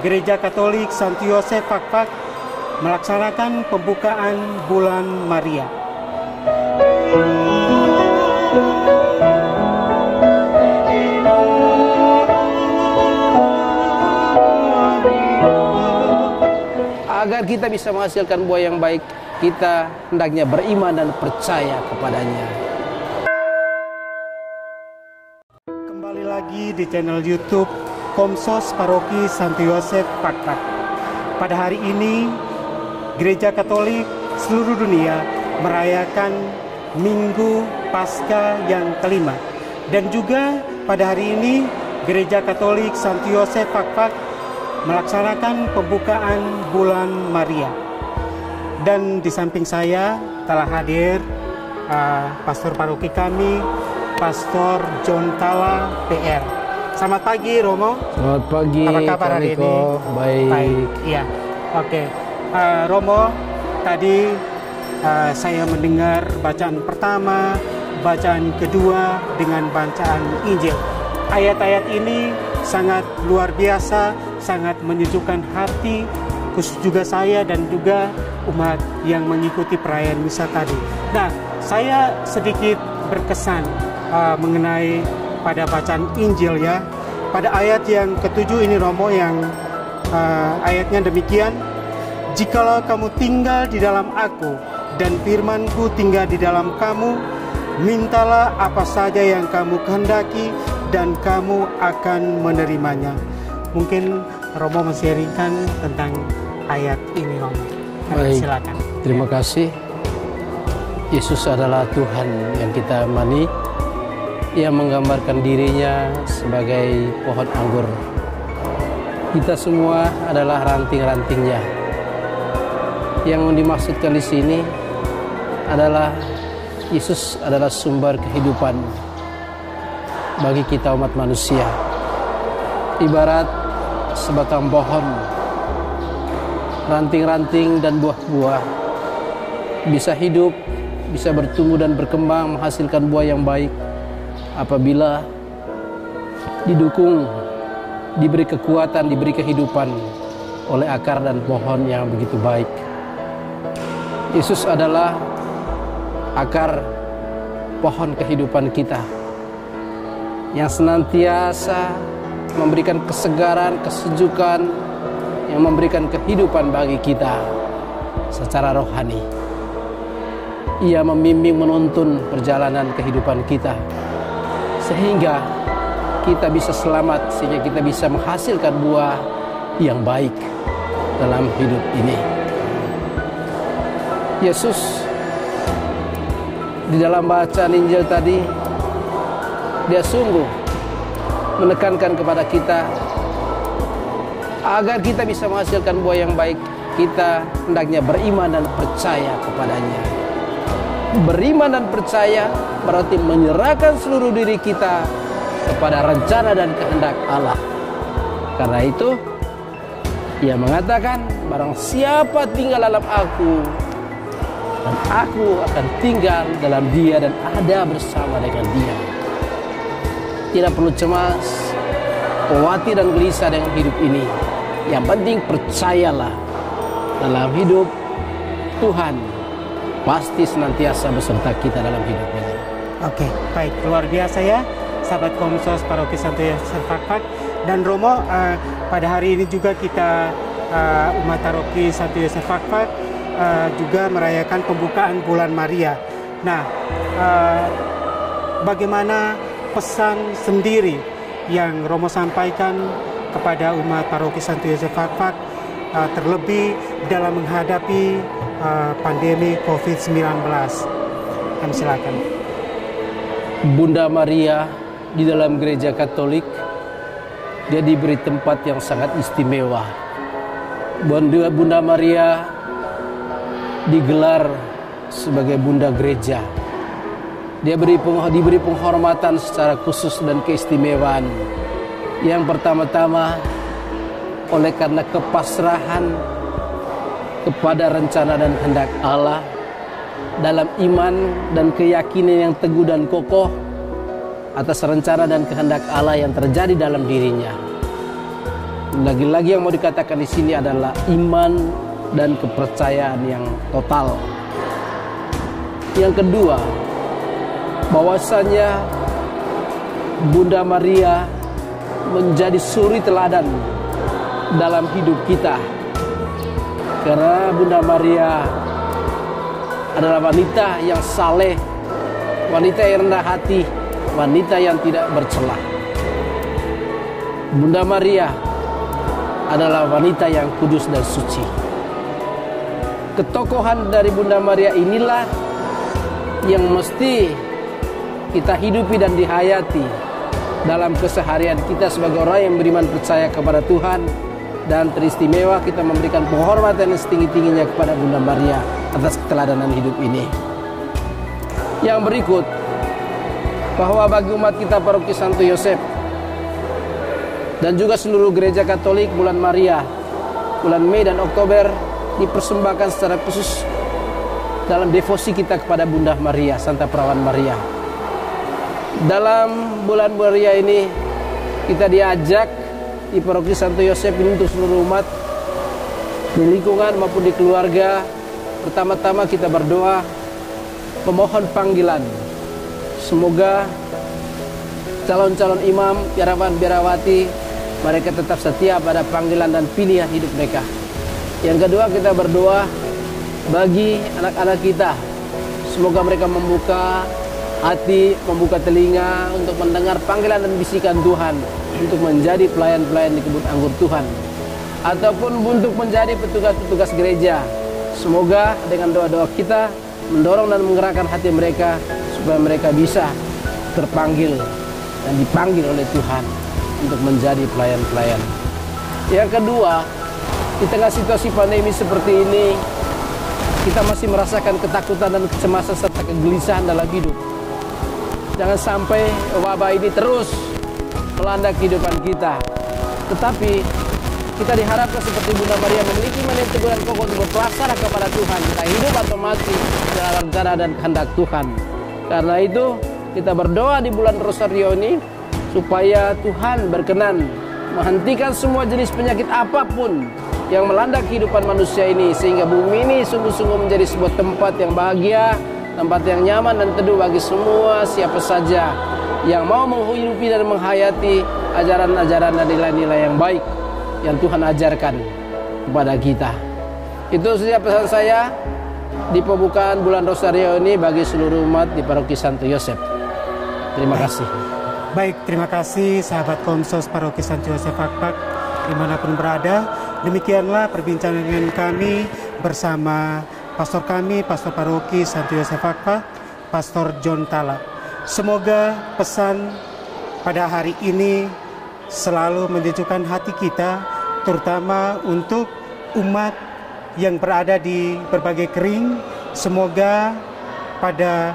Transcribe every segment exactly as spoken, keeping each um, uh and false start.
Gereja Katolik Santo Yosef Fakfak melaksanakan pembukaan bulan Maria. Agar kita bisa menghasilkan buah yang baik, kita hendaknya beriman dan percaya kepadanya. Kembali lagi di channel YouTube Komsos Paroki Santo Yosef Fakfak. Pada hari ini, Gereja Katolik seluruh dunia merayakan Minggu Paskah yang kelima. Dan juga pada hari ini, Gereja Katolik Santo Yosef Fakfak melaksanakan pembukaan bulan Maria. Dan di samping saya telah hadir uh, Pastor Paroki kami, Pastor John Tala P R. Selamat pagi Romo. Selamat pagi. Apa kabar hari ini? Baik. Baik. Iya. Oke. Uh, Romo, tadi uh, saya mendengar bacaan pertama, bacaan kedua dengan bacaan Injil. Ayat-ayat ini sangat luar biasa, sangat menyejukkan hati, khusus juga saya dan juga umat yang mengikuti perayaan misa tadi. Nah, saya sedikit berkesan uh, mengenai pada bacaan Injil ya. Pada ayat yang ketujuh ini Romo, yang uh, ayatnya demikian: jikalau kamu tinggal di dalam aku dan firmanku tinggal di dalam kamu, mintalah apa saja yang kamu kehendaki dan kamu akan menerimanya. Mungkin Romo men-sharingkan tentang ayat ini Romo. Baik. Silakan. Terima kasih. Yesus adalah Tuhan yang kita amani, yang menggambarkan dirinya sebagai pohon anggur. Kita semua adalah ranting-rantingnya. Yang dimaksudkan di sini adalah Yesus adalah sumber kehidupan bagi kita umat manusia. Ibarat sebatang pohon, ranting-ranting dan buah-buah bisa hidup, bisa bertumbuh dan berkembang, menghasilkan buah yang baik apabila didukung, diberi kekuatan, diberi kehidupan oleh akar dan pohon yang begitu baik. Yesus adalah akar pohon kehidupan kita yang senantiasa memberikan kesegaran, kesejukan, yang memberikan kehidupan bagi kita secara rohani. Ia membimbing, menuntun perjalanan kehidupan kita sehingga kita bisa selamat, sehingga kita bisa menghasilkan buah yang baik dalam hidup ini. Yesus di dalam bacaan Injil tadi, dia sungguh menekankan kepada kita agar kita bisa menghasilkan buah yang baik, kita hendaknya beriman dan percaya kepadanya. Beriman dan percaya berarti menyerahkan seluruh diri kita kepada rencana dan kehendak Allah. Karena itu, ia mengatakan, barang siapa tinggal dalam aku, dan aku akan tinggal dalam dia dan ada bersama dengan dia. Tidak perlu cemas, khawatir dan gelisah dengan hidup ini. Yang penting percayalah, dalam hidup Tuhan pasti senantiasa beserta kita dalam hidup ini. Oke, baik, luar biasa ya, sahabat Komsos Paroki Santo Yosef Fakfak. Dan Romo, uh, pada hari ini juga kita uh, umat Paroki Santo Yosef Fakfak uh, juga merayakan pembukaan bulan Maria. Nah, uh, bagaimana pesan sendiri yang Romo sampaikan kepada umat Paroki Santo Yosef Fakfak, uh, terlebih dalam menghadapi uh, pandemi covid sembilan belas? Kami silakan. Bunda Maria di dalam gereja Katolik, dia diberi tempat yang sangat istimewa. Bunda, Bunda Maria digelar sebagai Bunda Gereja. Dia beri, diberi penghormatan secara khusus dan keistimewaan. Yang pertama-tama oleh karena kepasrahan kepada rencana dan kehendak Allah, dalam iman dan keyakinan yang teguh dan kokoh atas rencana dan kehendak Allah yang terjadi dalam dirinya. Lagi-lagi yang mau dikatakan di sini adalah iman dan kepercayaan yang total. Yang kedua, bahwasanya Bunda Maria menjadi suri teladan dalam hidup kita. Karena Bunda Maria adalah wanita yang saleh, wanita yang rendah hati, wanita yang tidak bercela. Bunda Maria adalah wanita yang kudus dan suci. Ketokohan dari Bunda Maria inilah yang mesti kita hidupi dan dihayati dalam keseharian kita sebagai orang yang beriman percaya kepada Tuhan. Dan teristimewa kita memberikan penghormatan yang setinggi-tingginya kepada Bunda Maria atas keteladanan hidup ini. Yang berikut, bahwa bagi umat kita Paroki Santo Yosef dan juga seluruh gereja Katolik, bulan Maria, bulan Mei dan Oktober dipersembahkan secara khusus dalam devosi kita kepada Bunda Maria, Santa Perawan Maria. Dalam bulan Maria ini kita diajak di Paroki Santo Yosef ini untuk seluruh umat di lingkungan maupun di keluarga. Pertama-tama kita berdoa memohon panggilan. Semoga calon-calon imam, biarawan, biarawati mereka tetap setia pada panggilan dan pilihan hidup mereka. Yang kedua, kita berdoa bagi anak-anak kita. Semoga mereka membuka hati, membuka telinga untuk mendengar panggilan dan bisikan Tuhan, untuk menjadi pelayan-pelayan di kebun anggur Tuhan, ataupun untuk menjadi petugas-petugas gereja. Semoga dengan doa-doa kita mendorong dan menggerakkan hati mereka supaya mereka bisa terpanggil dan dipanggil oleh Tuhan untuk menjadi pelayan-pelayan. Yang kedua, di tengah situasi pandemi seperti ini, kita masih merasakan ketakutan dan kecemasan serta kegelisahan dalam hidup. Jangan sampai wabah ini terus melanda kehidupan kita. Tetapi kita diharapkan seperti Bunda Maria memiliki iman yang teguh dan kokoh untuk berpelaksana kepada Tuhan. Kita hidup atau mati dalam rencana dan kehendak Tuhan. Karena itu kita berdoa di bulan Rosario ini supaya Tuhan berkenan menghentikan semua jenis penyakit apapun yang melanda kehidupan manusia ini, sehingga bumi ini sungguh-sungguh menjadi sebuah tempat yang bahagia, tempat yang nyaman dan teduh bagi semua siapa saja yang mau menghidupi dan menghayati ajaran-ajaran dan nilai-nilai yang baik yang Tuhan ajarkan kepada kita. Itu saja pesan saya di pembukaan bulan Rosario ini bagi seluruh umat di Paroki Santo Yosef. Terima kasih. Baik, terima kasih sahabat Komsos Paroki Santo Yosef Fakfak dimanapun berada. Demikianlah perbincangan kami bersama pastor kami, Pastor Paroki Santo Yosef Fakfak, Pastor John Tala. Semoga pesan pada hari ini selalu menyejukkan hati kita, terutama untuk umat yang berada di berbagai kering. Semoga pada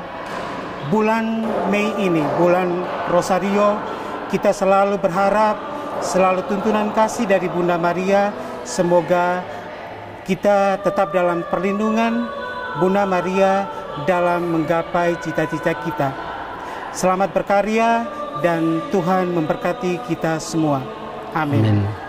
bulan Mei ini, bulan Rosario, kita selalu berharap, selalu tuntunan kasih dari Bunda Maria. Semoga kita tetap dalam perlindungan Bunda Maria dalam menggapai cita-cita kita. Selamat berkarya dan Tuhan memberkati kita semua. Amin. Amin.